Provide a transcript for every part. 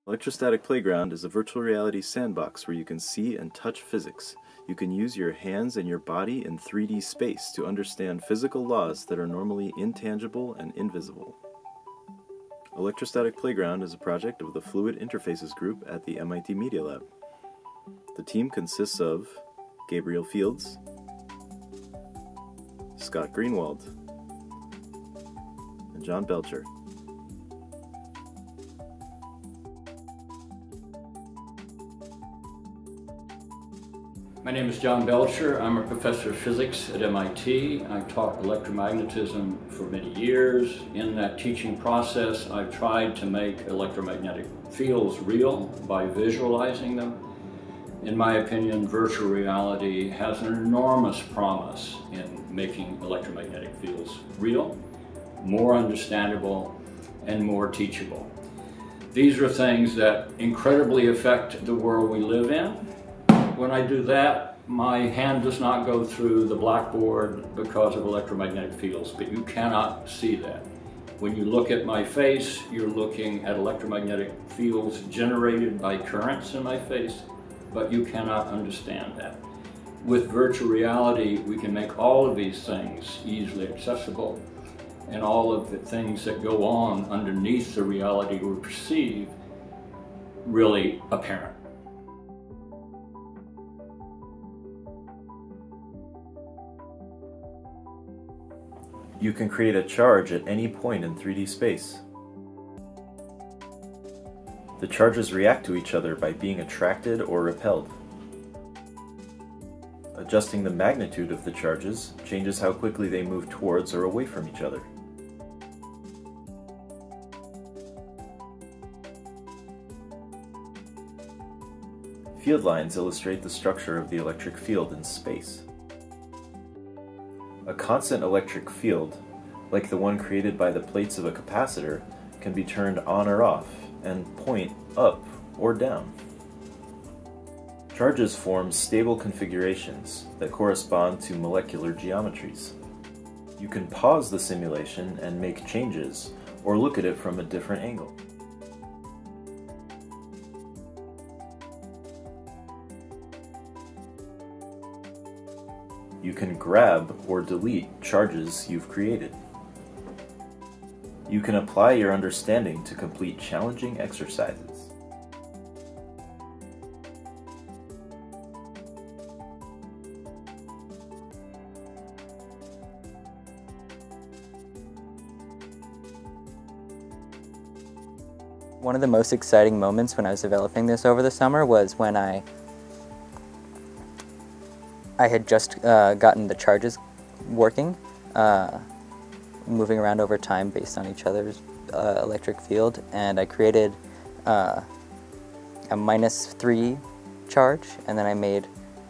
Electrostatic Playground is a virtual reality sandbox where you can see and touch physics. You can use your hands and your body in 3D space to understand physical laws that are normally intangible and invisible. Electrostatic Playground is a project of the Fluid Interfaces group at the MIT Media Lab. The team consists of Gabriel Fields, Scott Greenwald, and John Belcher. My name is John Belcher. I'm a professor of physics at MIT. I've taught electromagnetism for many years. In that teaching process, I've tried to make electromagnetic fields real by visualizing them. In my opinion, virtual reality has an enormous promise in making electromagnetic fields real, more understandable, and more teachable. These are things that incredibly affect the world we live in. When I do that, my hand does not go through the blackboard because of electromagnetic fields, but you cannot see that. When you look at my face, you're looking at electromagnetic fields generated by currents in my face, but you cannot understand that. With virtual reality, we can make all of these things easily accessible, and all of the things that go on underneath the reality we perceive really apparent. You can create a charge at any point in 3D space. The charges react to each other by being attracted or repelled. Adjusting the magnitude of the charges changes how quickly they move towards or away from each other. Field lines illustrate the structure of the electric field in space. A constant electric field, like the one created by the plates of a capacitor, can be turned on or off and point up or down. Charges form stable configurations that correspond to molecular geometries. You can pause the simulation and make changes, or look at it from a different angle. You can grab or delete charges you've created. You can apply your understanding to complete challenging exercises. One of the most exciting moments when I was developing this over the summer was when I had just gotten the charges working, moving around over time based on each other's electric field, and I created a -3 charge, and then I made,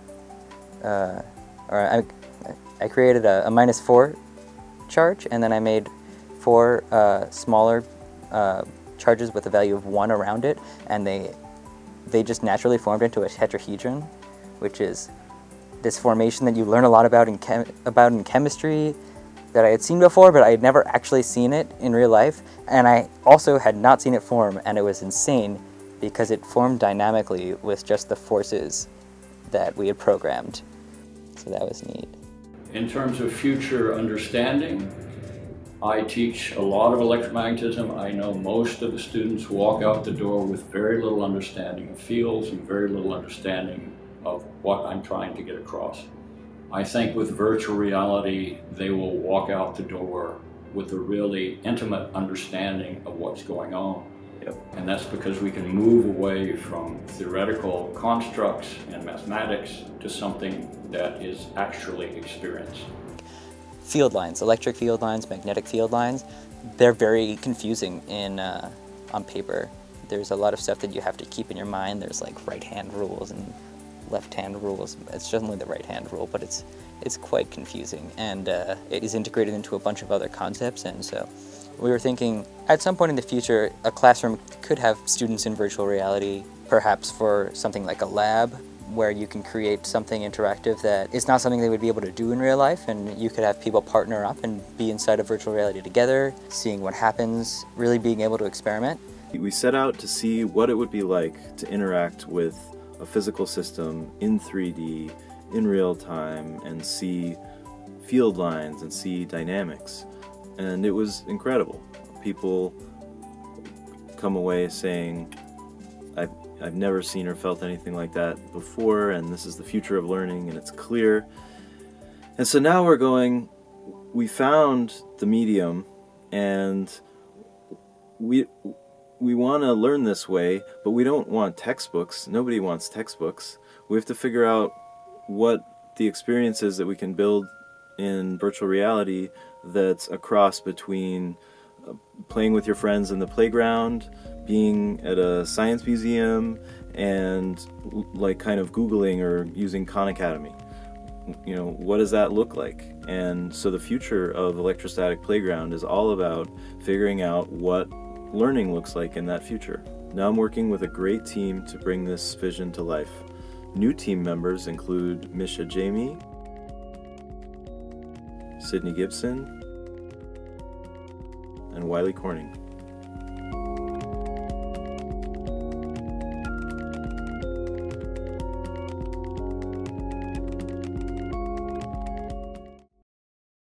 I created a -4 charge, and then I made 4 smaller charges with a value of 1 around it, and they just naturally formed into a tetrahedron, which is this formation that you learn a lot about in chemistry that I had seen before, but I had never actually seen it in real life. And I also had not seen it form, and it was insane because it formed dynamically with just the forces that we had programmed. So that was neat. In terms of future understanding, I teach a lot of electromagnetism. I know most of the students walk out the door with very little understanding of fields and very little understanding of what I'm trying to get across. I think with virtual reality, they will walk out the door with a really intimate understanding of what's going on. Yep. And that's because we can move away from theoretical constructs and mathematics to something that is actually experienced. Field lines, electric field lines, magnetic field lines, they're very confusing on paper. There's a lot of stuff that you have to keep in your mind. There's like right-hand rules and left-hand rules. It's generally the right-hand rule, but it's quite confusing, and it is integrated into a bunch of other concepts. And so we were thinking at some point in the future a classroom could have students in virtual reality, perhaps for something like a lab where you can create something interactive that is not something they would be able to do in real life, and you could have people partner up and be inside of virtual reality together, seeing what happens, really being able to experiment. We set out to see what it would be like to interact with a physical system in 3D, in real time, and see field lines and see dynamics. And it was incredible. People come away saying, I've never seen or felt anything like that before, and this is the future of learning, and it's clear. And so now we're going, we found the medium, and we want to learn this way, but we don't want textbooks. Nobody wants textbooks. We have to figure out what the experience is that we can build in virtual reality that's a cross between playing with your friends in the playground, being at a science museum, and like kind of Googling or using Khan Academy. You know, what does that look like? And so the future of Electrostatic Playground is all about figuring out what learning looks like in that future. Now I'm working with a great team to bring this vision to life. New team members include Misha Jamie, Sydney Gibson, and Wiley Corning.